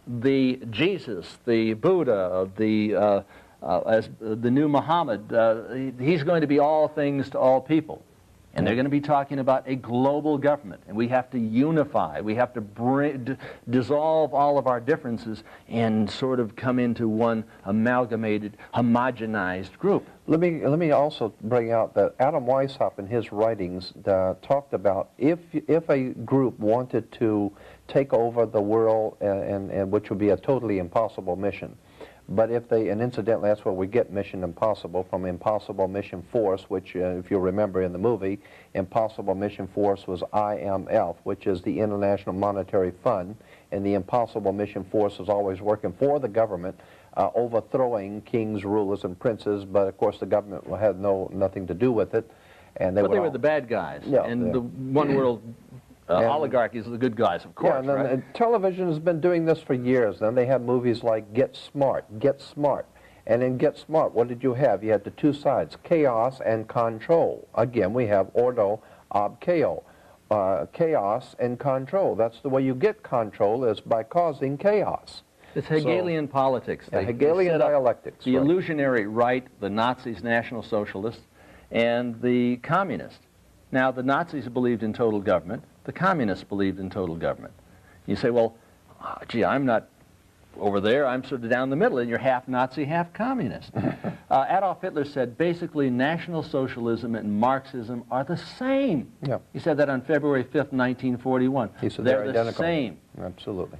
the Jesus, the Buddha, the uh, uh, as uh, the new Muhammad, uh, he, he's going to be all things to all people. And they're going to be talking about a global government, and we have to unify. We have to bring, d dissolve all of our differences and sort of come into one amalgamated, homogenized group. Let me let me also bring out that Adam Weishaupt in his writings uh, talked about if if a group wanted to take over the world, and, and, and which would be a totally impossible mission. But if they, and incidentally, that's where we get Mission Impossible from Impossible Mission Force, which, uh, if you remember in the movie, Impossible Mission Force was I M F, which is the International Monetary Fund, and the Impossible Mission Force is always working for the government, uh, overthrowing kings, rulers, and princes, but of course the government had no nothing to do with it. And they but they all, were the bad guys, yeah, and yeah. the one world Uh, And- oligarchies are the good guys, of course, Yeah, and then, right? uh, television has been doing this for years. Then they have movies like Get Smart, Get Smart. And in Get Smart, what did you have? You had the two sides, chaos and control. Again, we have ordo ob chaos, uh, chaos and control. That's the way you get control, is by causing chaos. It's Hegelian politics. Yeah, They- Hegelian they set up dialectics, The right. illusionary right, the Nazis, National Socialists, and the communists. Now, the Nazis believed in total government. The communists believed in total government. You say, well, oh, gee, I'm not over there. I'm sort of down the middle, and you're half Nazi, half communist. uh, Adolf Hitler said, basically, National Socialism and Marxism are the same. Yeah. He said that on February fifth, nineteen forty-one. He said they're, they're the identical. same. Absolutely.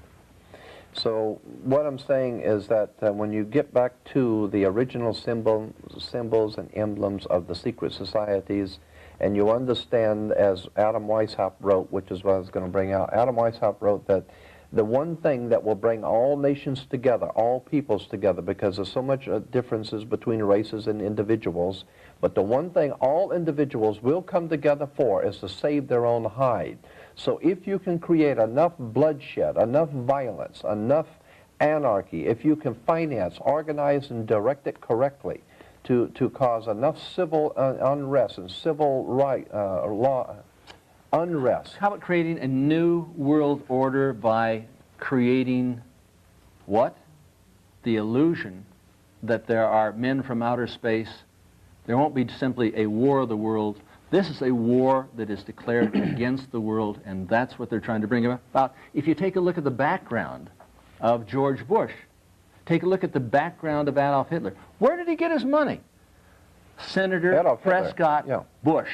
So what I'm saying is that uh, when you get back to the original symbol, symbols and emblems of the secret societies, and you understand, as Adam Weishaupt wrote, which is what I was going to bring out, Adam Weishaupt wrote that the one thing that will bring all nations together, all peoples together, because there's so much uh, differences between races and individuals, but the one thing all individuals will come together for is to save their own hide. So if you can create enough bloodshed, enough violence, enough anarchy, if you can finance, organize, and direct it correctly, to, to cause enough civil uh, unrest and civil right, uh, law unrest. How about creating a new world order by creating what? The illusion that there are men from outer space. There won't be simply a war of the world. This is a war that is declared against the world, and that's what they're trying to bring about. If you take a look at the background of George Bush, take a look at the background of Adolf Hitler. Where did he get his money? Senator Adolf Hitler, Prescott yeah. Bush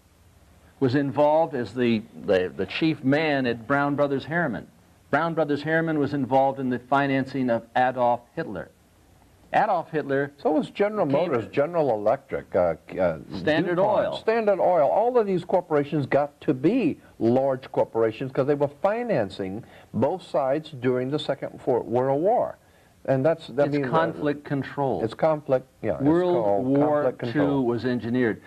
was involved as the, the, the chief man at Brown Brothers Harriman. Brown Brothers Harriman was involved in the financing of Adolf Hitler. Adolf Hitler... So was General Motors, General Electric, uh, uh, Standard DuPont, Oil. Standard Oil. All of these corporations got to be large corporations because they were financing both sides during the Second World War. And that's that It's means, uh, conflict control. It's conflict, yeah. it's World called War conflict Two control. was engineered.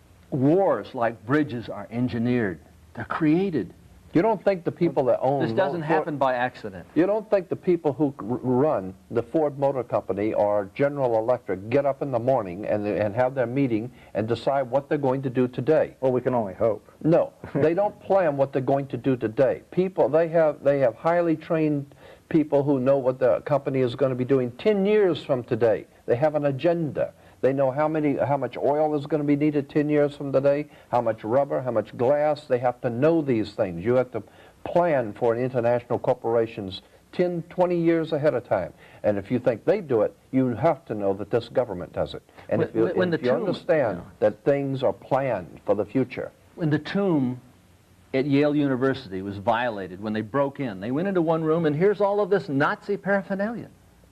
Wars like bridges are engineered. They're created. You don't think the people that own... This doesn't Ford- happen by accident. You don't think the people who r- run the Ford Motor Company or General Electric get up in the morning and, and have their meeting and decide what they're going to do today? Well, we can only hope. No, they don't plan what they're going to do today. People, they have, they have highly trained people who know what the company is going to be doing ten years from today. They have an agenda. They know how many, how much oil is going to be needed ten years from today, how much rubber, how much glass. They have to know these things. You have to plan for an international corporations ten, twenty years ahead of time. And if you think they do it, you have to know that this government does it. And When- if you, when if the you tomb- understand yeah. that things are planned for the future. When the tomb at Yale University was violated, when they broke in, they went into one room and here's all of this Nazi paraphernalia.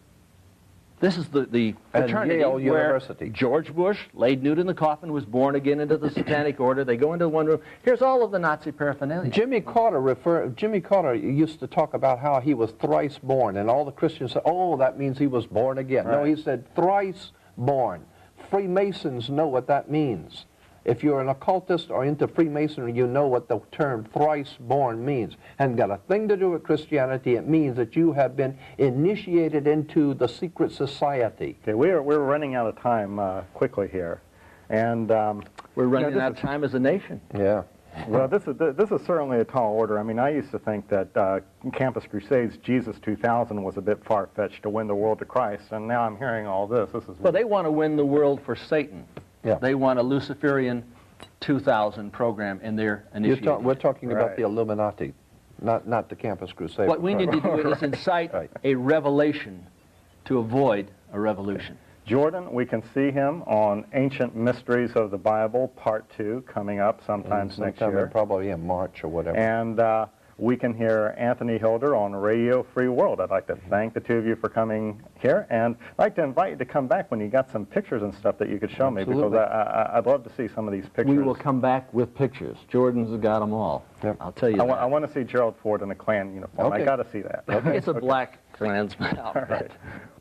This is the, the And fraternity Yale where University. George Bush, laid nude in the coffin, was born again into the satanic order. They go into one room. Here's all of the Nazi paraphernalia. Jimmy Carter refer, Jimmy Carter used to talk about how he was thrice born, and all the Christians said, oh, that means he was born again. No, Right. he said thrice born. Freemasons know what that means. If you're an occultist or into Freemasonry, you know what the term thrice born means. Hasn't got a thing to do with Christianity. It means that you have been initiated into the secret society. Okay, we're, we're running out of time uh, quickly here. And um, We're running this out of is- time as a nation. Yeah. Well, this is this is certainly a tall order. I mean, I used to think that uh, Campus Crusades Jesus two thousand was a bit far-fetched to win the world to Christ, and now I'm hearing all this. This is well, they want to win the world for Satan. Yeah. They want a Luciferian two thousand program in their You're initiative. ta- we're talking about Right. the Illuminati, not not the Campus Crusade. What we need to do is incite Right. a revelation to avoid a revolution. Jordan, we can see him on Ancient Mysteries of the Bible, Part two, coming up sometimes next Sometime in year. probably in March or whatever. And uh, we can hear Anthony Hilder on Radio Free World. I'd like to thank the two of you for coming here, and I'd like to invite you to come back when you got some pictures and stuff that you could show me, Absolutely. because I, I, I'd love to see some of these pictures. We will come back with pictures. Jordan's got them all. Yep. I'll tell you I, that. wa- I want to see Gerald Ford in a Klan uniform. Okay. I got to see that. It's a black Klansman outfit. All right.